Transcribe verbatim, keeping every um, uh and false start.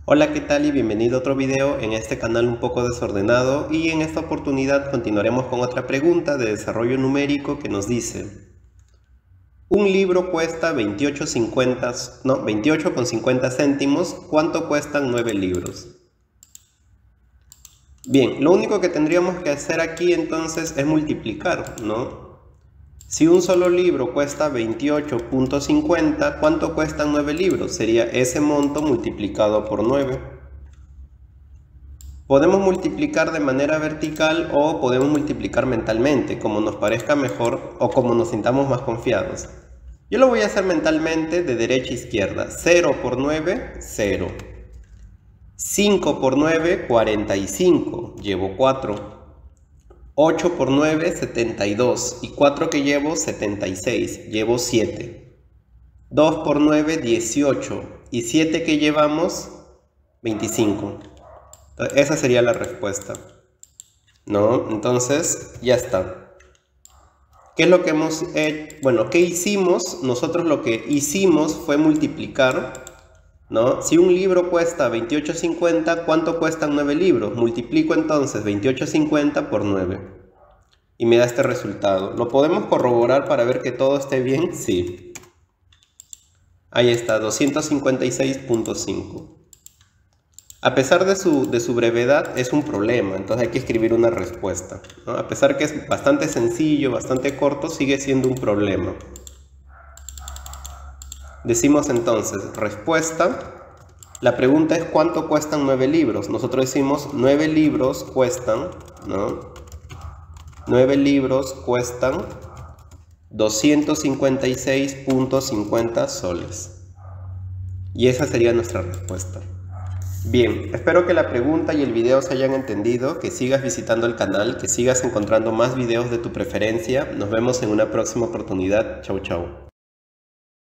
Hola, ¿qué tal? Y bienvenido a otro video en este canal un poco desordenado, y en esta oportunidad continuaremos con otra pregunta de desarrollo numérico que nos dice: un libro cuesta veintiocho cincuenta, no, veintiocho con cincuenta céntimos, ¿cuánto cuestan nueve libros? Bien, lo único que tendríamos que hacer aquí entonces es multiplicar, ¿no? Si un solo libro cuesta veintiocho con cincuenta, ¿cuánto cuestan nueve libros? Sería ese monto multiplicado por nueve. Podemos multiplicar de manera vertical o podemos multiplicar mentalmente, como nos parezca mejor o como nos sintamos más confiados. Yo lo voy a hacer mentalmente de derecha a izquierda. cero por nueve, cero. cinco por nueve, cuarenta y cinco. Llevo cuatro. ocho por nueve, setenta y dos. Y cuatro que llevo, setenta y seis. Llevo siete. dos por nueve, dieciocho. Y siete que llevamos, veinticinco. Esa sería la respuesta, ¿no? Entonces, ya está. ¿Qué es lo que hemos hecho? Bueno, ¿qué hicimos? Nosotros lo que hicimos fue multiplicar, ¿no? Si un libro cuesta veintiocho cincuenta, ¿cuánto cuestan nueve libros? Multiplico entonces veintiocho cincuenta por nueve y me da este resultado. ¿Lo podemos corroborar para ver que todo esté bien? Sí. Ahí está, doscientos cincuenta y seis punto cinco. A pesar de su, de su brevedad, es un problema, entonces hay que escribir una respuesta, ¿no? A pesar que es bastante sencillo, bastante corto, sigue siendo un problema. Decimos entonces, respuesta. La pregunta es ¿cuánto cuestan nueve libros? Nosotros decimos nueve libros cuestan, ¿no? nueve libros cuestan doscientos cincuenta y seis punto cincuenta soles. Y esa sería nuestra respuesta. Bien, espero que la pregunta y el video se hayan entendido, que sigas visitando el canal, que sigas encontrando más videos de tu preferencia. Nos vemos en una próxima oportunidad. Chau, chau.